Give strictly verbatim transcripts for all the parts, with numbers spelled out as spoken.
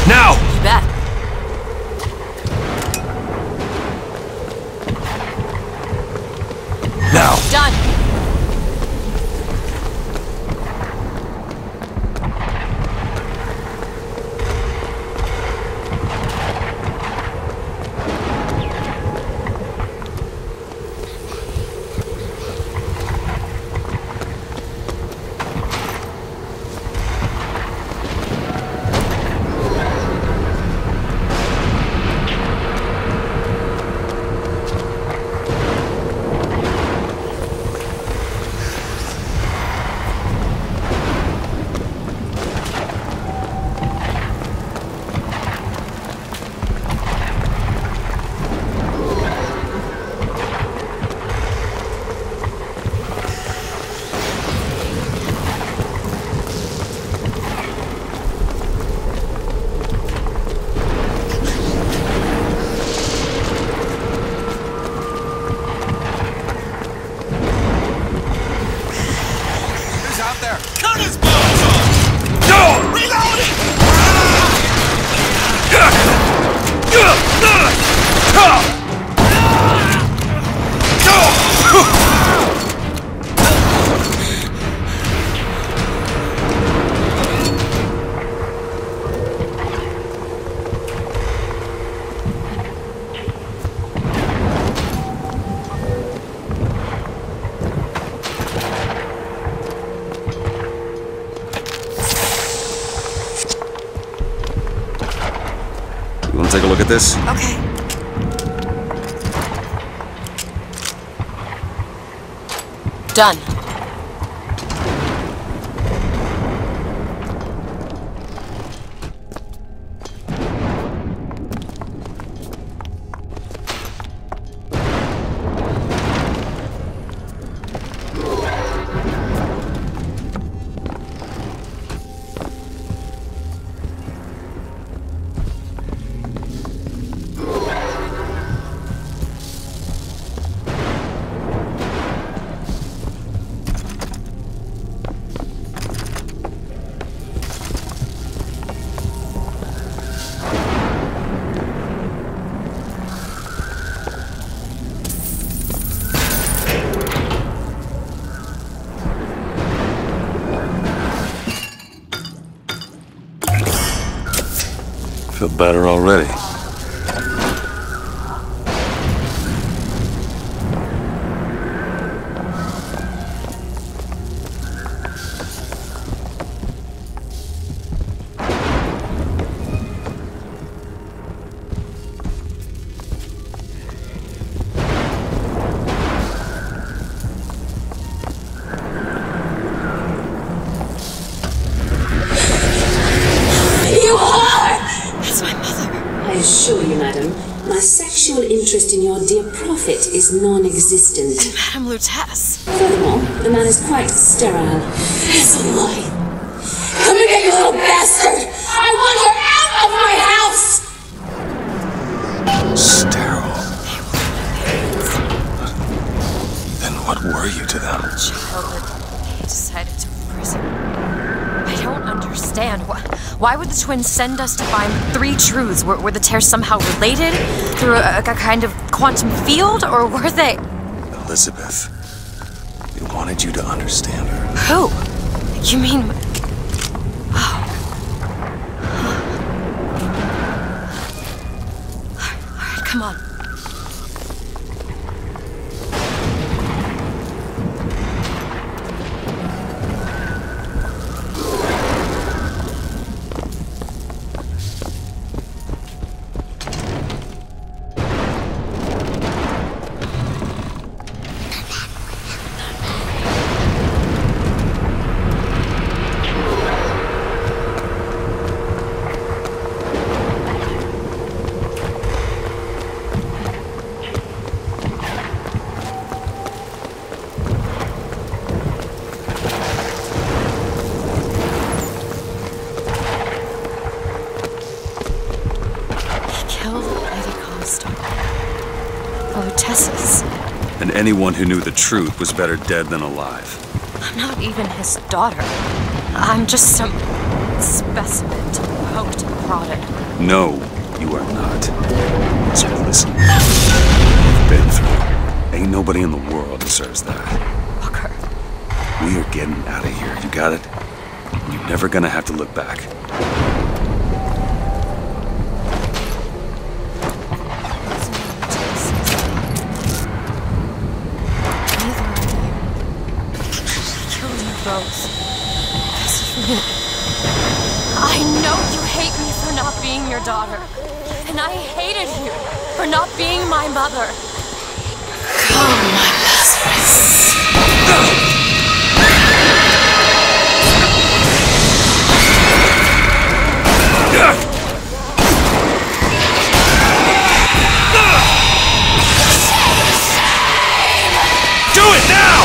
Now! You bet. Now! Done. Take a look at this? Okay. Done. Feel better already. I assure you, madam, my sexual interest in your dear prophet is non-existent. Madame Lutece. Furthermore, the man is quite sterile. It's a lie. Come here, you little bastard! I want her out of my house! Sterile. Then what were you to them? Child that they decided to imprison. I don't understand. Why, why would the twins send us to find three truths? Were, were the tears somehow related through a, a kind of quantum field, or were they... Elizabeth, they wanted you to understand her. Who? You mean... Oh. All right, come on. And anyone who knew the truth was better dead than alive. I'm not even his daughter. I'm just some specimen to poked and prodded. No, you are not. So listen. I've been through. Ain't nobody in the world deserves that. Booker. We are getting out of here, you got it? You're never gonna have to look back. I know you hate me for not being your daughter, and I hated you for not being my mother. Come, my Lazarus. Do it now!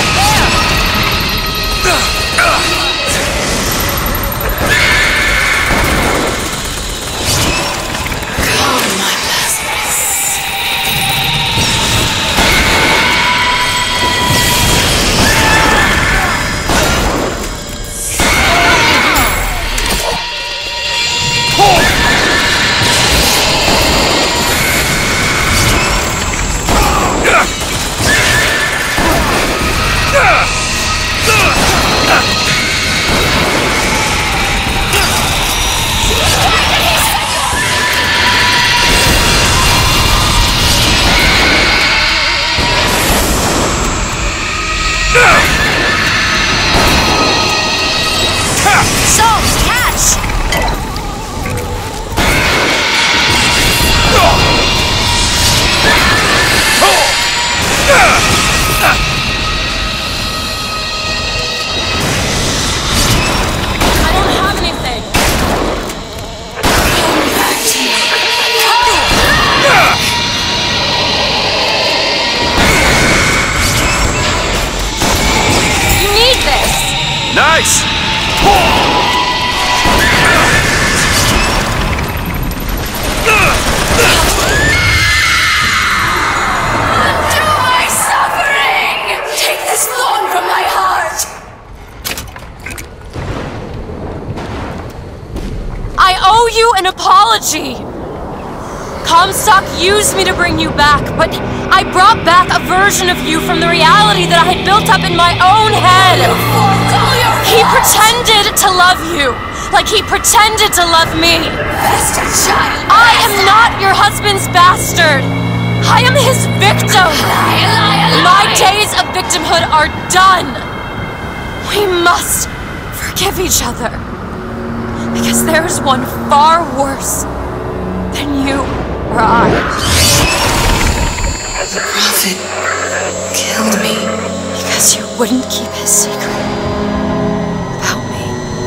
Nice! I owe you an apology! Comstock used me to bring you back, but I brought back a version of you from the reality that I had built up in my own head. He pretended to love you, like he pretended to love me. Bastard child! I am not your husband's bastard. I am his victim. Lie, lie, lie. My days of victimhood are done. We must forgive each other. Because there is one far worse than you or I. The prophet killed me. Because you wouldn't keep his secret about me.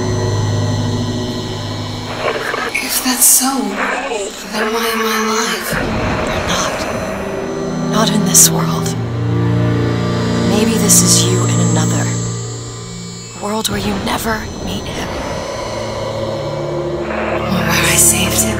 If that's so, then why am I alive? You're not. Not in this world. Maybe this is you in another. A world where you never meet him. Or where I saved him.